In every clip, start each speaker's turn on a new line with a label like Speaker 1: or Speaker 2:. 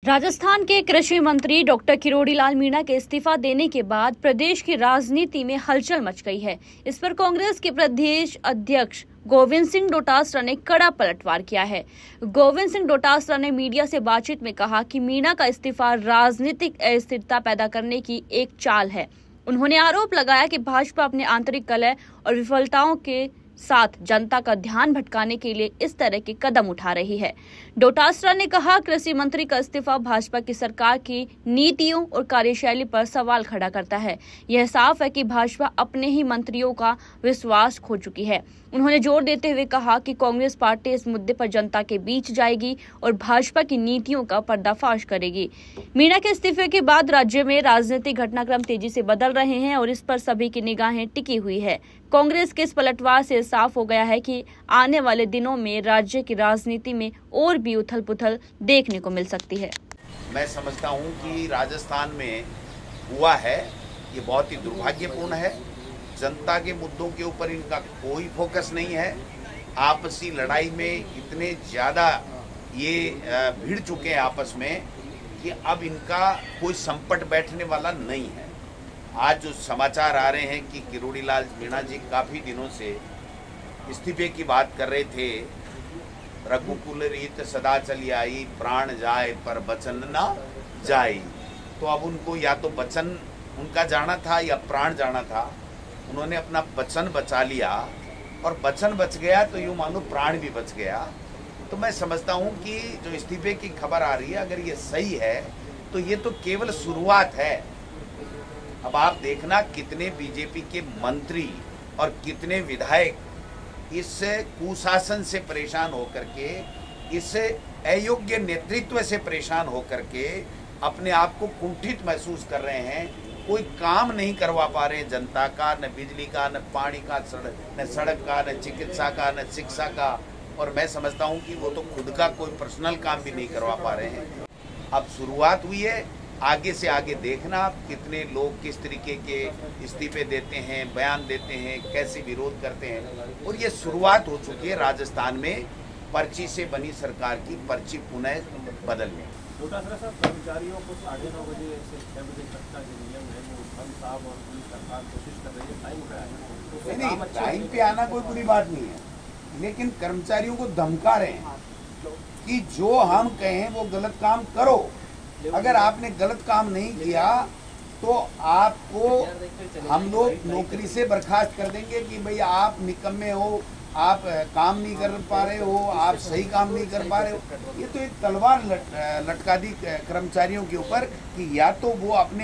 Speaker 1: राजस्थान के कृषि मंत्री डॉक्टर किरोड़ी लाल मीणा के इस्तीफा देने के बाद प्रदेश की राजनीति में हलचल मच गई है। इस पर कांग्रेस के प्रदेश अध्यक्ष गोविंद सिंह डोटासरा ने कड़ा पलटवार किया है। गोविंद सिंह डोटासरा ने मीडिया से बातचीत में कहा कि मीणा का इस्तीफा राजनीतिक अस्थिरता पैदा करने की एक चाल है। उन्होंने आरोप लगाया कि भाजपा अपने आंतरिक कलह और विफलताओं के साथ जनता का ध्यान भटकाने के लिए इस तरह के कदम उठा रही है। डोटासरा ने कहा, कृषि मंत्री का इस्तीफा भाजपा की सरकार की नीतियों और कार्यशैली पर सवाल खड़ा करता है। यह साफ है कि भाजपा अपने ही मंत्रियों का विश्वास खो चुकी है। उन्होंने जोर देते हुए कहा कि कांग्रेस पार्टी इस मुद्दे पर जनता के बीच जाएगी और भाजपा की नीतियों का पर्दाफाश करेगी। मीणा के इस्तीफे के बाद राज्य में राजनीतिक घटनाक्रम तेजी से बदल रहे हैं और इस पर सभी की निगाहें टिकी हुई है। कांग्रेस के इस पलटवार से साफ हो गया है कि आने वाले दिनों में राज्य की राजनीति में और भी उथल पुथल देखने को मिल सकती है।
Speaker 2: मैं समझता हूं कि राजस्थान में हुआ है ये बहुत ही दुर्भाग्यपूर्ण है। जनता के मुद्दों के ऊपर इनका कोई फोकस नहीं है। आपसी लड़ाई में इतने ज़्यादा ये भिड़ चुके हैं आपस में कि अब इनका कोई संपट बैठने वाला नहीं है। आज जो समाचार आ रहे हैं कि किरोड़ी लाल मीणा जी काफ़ी दिनों से इस्तीफे की बात कर रहे थे। रघुकुल रीत सदा चली आई, प्राण जाए पर बचन ना जाए। तो अब उनको या तो बचन उनका जाना था या प्राण जाना था। उन्होंने अपना बचन बचा लिया और बचन बच गया तो यूँ मानो प्राण भी बच गया। तो मैं समझता हूँ कि जो इस्तीफे की खबर आ रही है, अगर ये सही है तो ये तो केवल शुरुआत है। अब आप देखना कितने बीजेपी के मंत्री और कितने विधायक इस कुशासन से परेशान होकर के, इस अयोग्य नेतृत्व से परेशान होकर के अपने आप को कुंठित महसूस कर रहे हैं। कोई काम नहीं करवा पा रहे हैं जनता का, न बिजली का, न पानी का, न सड़क का, न चिकित्सा का, न शिक्षा का। और मैं समझता हूं कि वो तो खुद का कोई पर्सनल काम भी नहीं करवा पा रहे हैं। अब शुरुआत हुई है, आगे से आगे देखना कितने लोग किस तरीके के इस्तीफे देते हैं, बयान देते हैं, कैसे विरोध करते हैं। और ये शुरुआत हो चुकी है राजस्थान में पर्ची से बनी सरकार की पर्ची पुनः बदलने।
Speaker 3: डोटासरा साहब, कर्मचारियों को 9:30 बजे से 6 बजे तक का जो नियम है वो हम साहब और पुलिस सरकार कोशिश कर रही है, टाइम पे आया।
Speaker 2: नहीं, टाइम पे आना कोई बुरी बात नहीं है, लेकिन कर्मचारियों को धमका रहे हैं कि जो हम कहें वो गलत काम करो। अगर आपने गलत काम नहीं किया तो आपको हम लोग नौकरी से बर्खास्त कर देंगे कि भाई आप निकम्मे हो, आप काम नहीं कर पा रहे हो, आप सही काम नहीं कर पा रहे हो। ये तो एक तलवार लटका दी कर्मचारियों के ऊपर कि या तो वो अपने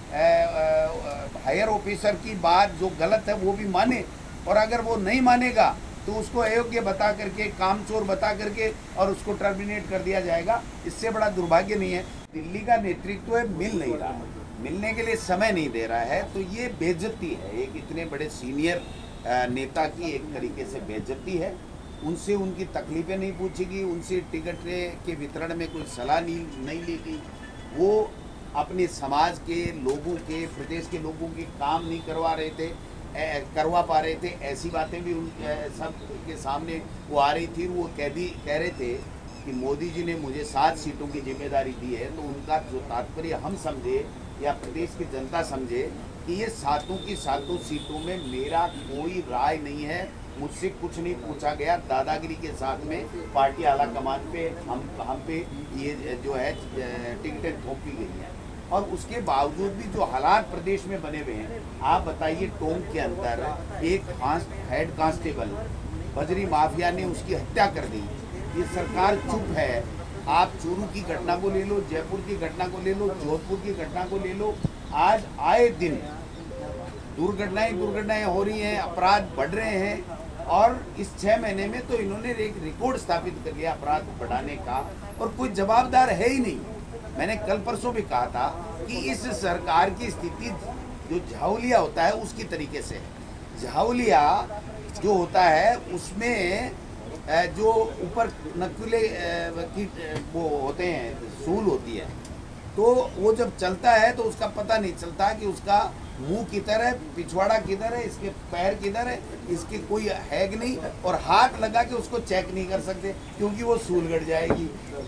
Speaker 2: हायर ऑफिसर की बात जो गलत है वो भी माने, और अगर वो नहीं मानेगा तो उसको अयोग्य बता करके, कामचोर बता करके और उसको टर्मिनेट कर दिया जाएगा। इससे बड़ा दुर्भाग्य नहीं है। दिल्ली का नेतृत्व मिल नहीं रहा है, मिलने के लिए समय नहीं दे रहा है, तो ये बेइज्जती है। एक इतने बड़े सीनियर नेता की एक तरीके से बेइज्जती है। उनसे उनकी तकलीफें नहीं पूछेगी, उनसे टिकट के वितरण में कोई सलाह नहीं ली। वो अपने समाज के लोगों के, प्रदेश के लोगों के काम नहीं करवा पा रहे थे। ऐसी बातें भी उन सब के सामने वो आ रही थी। वो कह रहे थे कि मोदी जी ने मुझे 7 सीटों की जिम्मेदारी दी है। तो उनका जो तात्पर्य हम समझे या प्रदेश की जनता समझे कि ये 7 की 7 सीटों में मेरा कोई राय नहीं है, मुझसे कुछ नहीं पूछा गया। दादागिरी के साथ में पार्टी आला कमान पे हम पे ये जो है टिकटें थोपी गई हैं। और उसके बावजूद भी जो हालात प्रदेश में बने हुए हैं, आप बताइए, टोंक के अंदर एक हेड कांस्टेबल बजरी माफिया ने उसकी हत्या कर दी। ये सरकार चुप है। आप चूरू की घटना को ले लो, जयपुर की घटना को ले लो, जोधपुर की घटना को ले लो। आज आए दिन दुर्घटनाएं हो रही हैं, अपराध बढ़ रहे हैं। और इस 6 महीने में तो इन्होंने एक रिकॉर्ड स्थापित कर लिया अपराध बढ़ाने का, और कोई जवाबदार है ही नहीं। मैंने कल परसों भी कहा था कि इस सरकार की स्थिति जो झाउलिया होता है उसकी तरीके से है। झाउलिया जो होता है उसमें जो ऊपर नकुले की वो होते हैं, सूल होती है, तो वो जब चलता है तो उसका पता नहीं चलता कि उसका मुंह किधर है, पिछवाड़ा किधर है, इसके पैर किधर है, इसके कोई हैग नहीं, और हाथ लगा के उसको चेक नहीं कर सकते क्योंकि वो सूल गड़ जाएगी।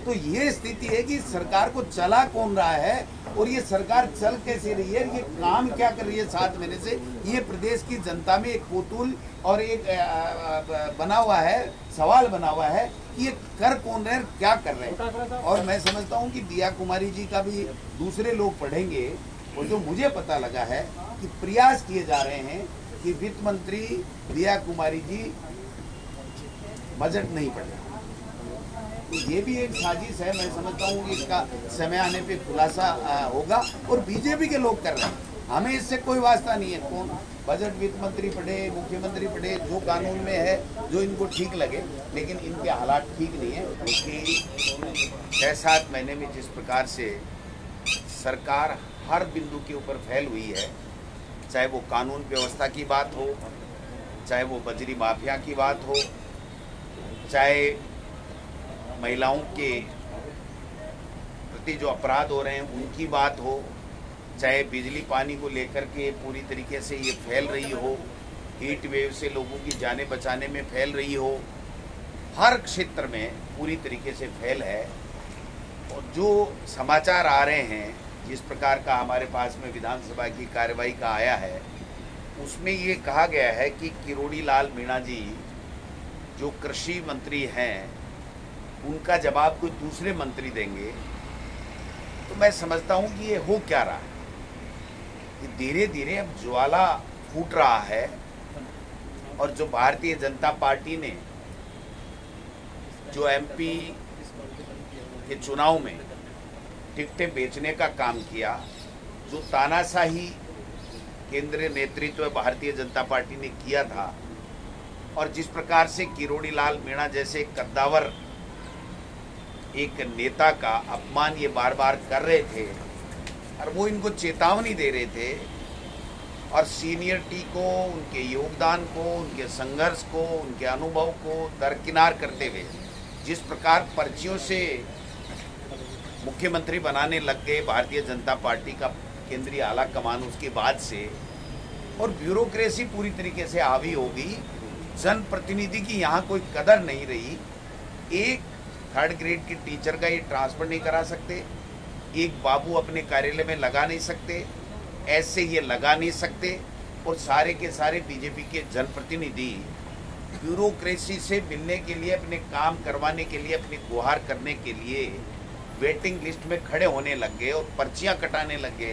Speaker 2: तो ये स्थिति है कि सरकार को चला कौन रहा है और ये सरकार चल कैसे रही है, ये काम क्या कर रही है 7 महीने से, ये प्रदेश की जनता में एक कौतूहल और एक बना हुआ है, सवाल बना हुआ है कि ये कर कौन रहे हैं, क्या कर रहे हैं। और मैं समझता हूँ कि दिया कुमारी जी का भी दूसरे लोग पढ़ेंगे, और जो मुझे पता लगा है कि प्रयास किए जा रहे हैं कि वित्त मंत्री दिया कुमारी जी बजट नहीं पढ़ रहे, तो ये भी एक साजिश है। मैं समझता हूँ कि इसका समय आने पे खुलासा होगा, और बीजेपी के लोग कर रहे हैं, हमें इससे कोई वास्ता नहीं है। कौन बजट वित्त मंत्री पढ़े, मुख्यमंत्री पढ़े, जो कानून में है, जो इनको ठीक लगे, लेकिन इनके हालात ठीक नहीं है। क्योंकि 6-7 महीने में जिस प्रकार से सरकार हर बिंदु के ऊपर फैल हुई है, चाहे वो कानून व्यवस्था की बात हो, चाहे वो बजरी माफिया की बात हो, चाहे महिलाओं के प्रति जो अपराध हो रहे हैं उनकी बात हो, चाहे बिजली पानी को लेकर के पूरी तरीके से ये फैल रही हो, हीट वेव से लोगों की जानें बचाने में फैल रही हो, हर क्षेत्र में पूरी तरीके से फैल है। और जो समाचार आ रहे हैं, जिस प्रकार का हमारे पास में विधानसभा की कार्यवाही का आया है, उसमें ये कहा गया है कि किरोड़ी लाल मीणा जी जो कृषि मंत्री हैं, उनका जवाब कोई दूसरे मंत्री देंगे। तो मैं समझता हूं कि ये हो क्या रहा है कि धीरे धीरे अब ज्वाला फूट रहा है, और जो भारतीय जनता पार्टी ने जो एमपी के चुनाव में टिकटें बेचने का काम किया, जो तानाशाही केंद्रीय नेतृत्व भारतीय जनता पार्टी ने किया था, और जिस प्रकार से किरोड़ी लाल मीणा जैसे कद्दावर एक नेता का अपमान ये बार बार कर रहे थे, और वो इनको चेतावनी दे रहे थे, और सीनियरिटी को, उनके योगदान को, उनके संघर्ष को, उनके अनुभव को दरकिनार करते हुए जिस प्रकार पर्चियों से मुख्यमंत्री बनाने लग गए भारतीय जनता पार्टी का केंद्रीय आला कमान उसके बाद से, और ब्यूरोक्रेसी पूरी तरीके से हावी हो गई, जनप्रतिनिधि की यहाँ कोई कदर नहीं रही। एक 3rd ग्रेड की टीचर का ये ट्रांसफर नहीं करा सकते, एक बाबू अपने कार्यालय में लगा नहीं सकते, ऐसे ये लगा नहीं सकते, और सारे के सारे बीजेपी के जनप्रतिनिधि ब्यूरोक्रेसी से मिलने के लिए, अपने काम करवाने के लिए, अपनी गुहार करने के लिए वेटिंग लिस्ट में खड़े होने लग गए और पर्चियां कटाने लग गए।